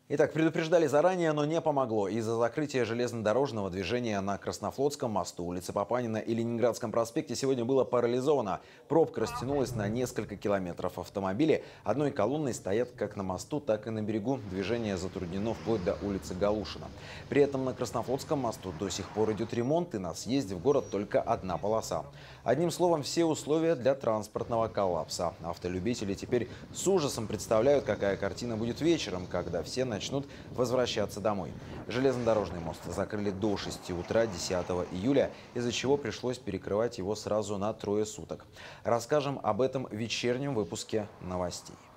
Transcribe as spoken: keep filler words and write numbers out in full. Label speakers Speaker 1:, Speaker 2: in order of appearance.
Speaker 1: Итак, предупреждали заранее, но не помогло. Из-за закрытия железнодорожного движения на Краснофлотском мосту, улице Папанина и Ленинградском проспекте сегодня было парализовано. Пробка растянулась на несколько километров. Автомобили одной колонной стоят как на мосту, так и на берегу. Движение затруднено вплоть до улицы Галушина. При этом на Краснофлотском мосту до сих пор идет ремонт, и на съезде в город только одна полоса. Одним словом, все условия для транспортного коллапса. Автолюбители теперь с ужасом представляют, какая картина будет вечером, когда все начнут возвращаться домой. Железнодорожный мост закрыли до шести утра десятого июля, из-за чего пришлось перекрывать его сразу на трое суток. Расскажем об этом в вечернем выпуске новостей.